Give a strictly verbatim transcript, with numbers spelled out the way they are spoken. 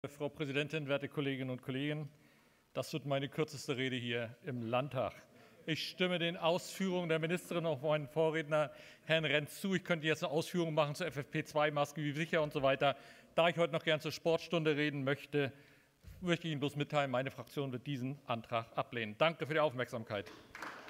Frau Präsidentin, werte Kolleginnen und Kollegen! Das wird meine kürzeste Rede hier im Landtag. Ich stimme den Ausführungen der Ministerin und meinen Vorredner Herrn Renz zu. Ich könnte jetzt eine Ausführung machen zur F F P zwei Maske, wie sicher und so weiter. Da ich heute noch gern zur Sportstunde reden möchte, möchte ich Ihnen bloß mitteilen, meine Fraktion wird diesen Antrag ablehnen. Danke für die Aufmerksamkeit.